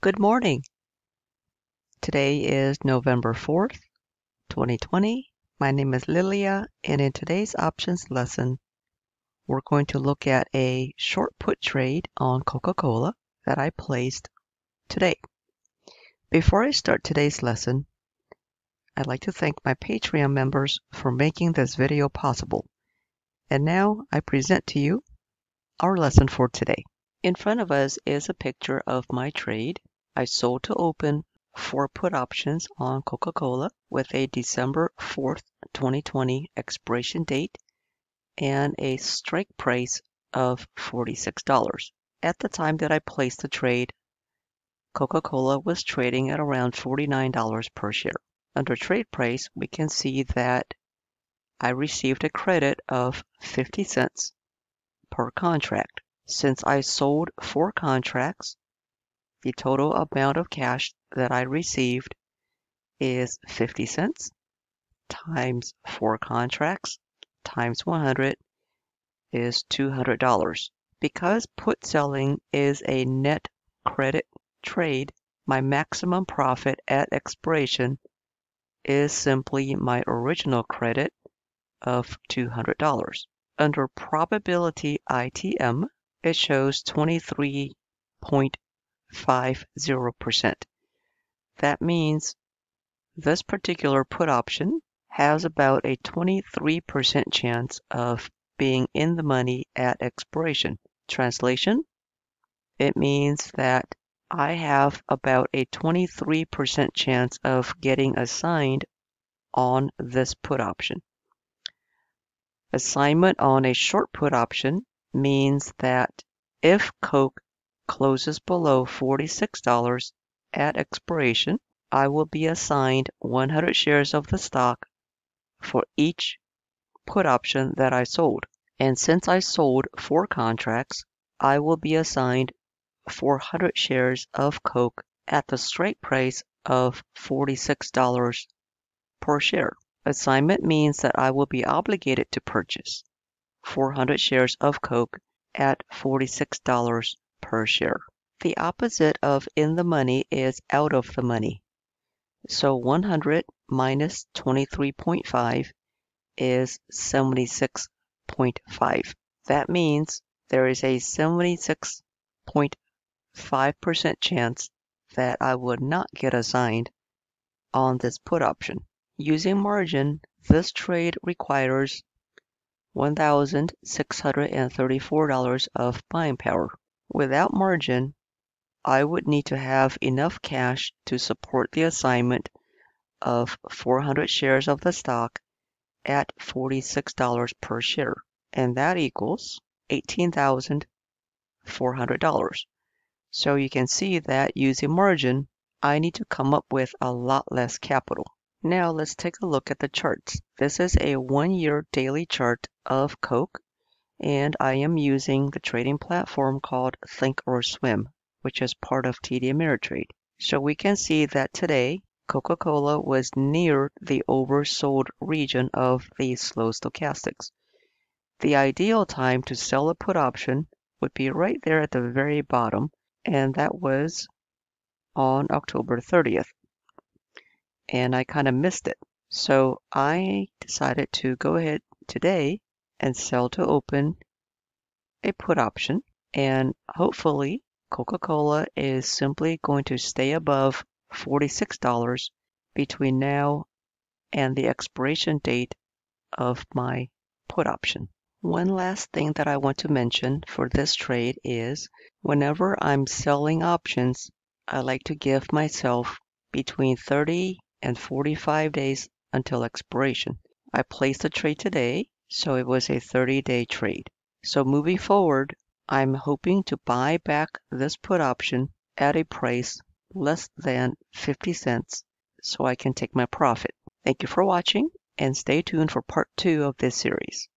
Good morning. Today is November 4th, 2020. My name is Lilia, and in today's options lesson, we're going to look at a short put trade on Coca-Cola that I placed today. Before I start today's lesson, I'd like to thank my Patreon members for making this video possible. And now I present to you our lesson for today. In front of us is a picture of my trade. I sold to open 4 put options on Coca-Cola with a December 4th, 2020 expiration date and a strike price of $46. At the time that I placed the trade, Coca-Cola was trading at around $49 per share. Under trade price, we can see that I received a credit of 50 cents per contract. Since I sold 4 contracts, the total amount of cash that I received is 50 cents times 4 contracts times 100 is $200. Because put selling is a net credit trade, my maximum profit at expiration is simply my original credit of $200. Under probability ITM, it shows 23.50%. That means this particular put option has about a 23% chance of being in the money at expiration. Translation, it means that I have about a 23% chance of getting assigned on this put option. Assignment on a short put option means that if Coke closes below $46 at expiration, I will be assigned 100 shares of the stock for each put option that I sold. And since I sold 4 contracts, I will be assigned 400 shares of Coke at the strike price of $46 per share. Assignment means that I will be obligated to purchase 400 shares of Coke at $46 per share. The opposite of in the money is out of the money. So 100 minus 23.5 is 76.5. That means there is a 76.5% chance that I would not get assigned on this put option. Using margin, this trade requires $1,634 of buying power. Without margin, I would need to have enough cash to support the assignment of 400 shares of the stock at $46 per share, and that equals $18,400. So you can see that using margin, I need to come up with a lot less capital. Now let's take a look at the charts. This is a 1-year daily chart of Coke, and I am using the trading platform called Thinkorswim, which is part of TD Ameritrade. So we can see that today, Coca-Cola was near the oversold region of the slow stochastics. The ideal time to sell a put option would be right there at the very bottom, and that was on October 30th. And I kind of missed it. So I decided to go ahead today and sell to open a put option, and hopefully Coca-Cola is simply going to stay above $46 between now and the expiration date of my put option. One last thing that I want to mention for this trade is whenever I'm selling options, I like to give myself between 30 and 45 days until expiration. I placed the trade today, so it was a 30-day trade. So moving forward, I'm hoping to buy back this put option at a price less than 50 cents so I can take my profit. Thank you for watching and stay tuned for part 2 of this series.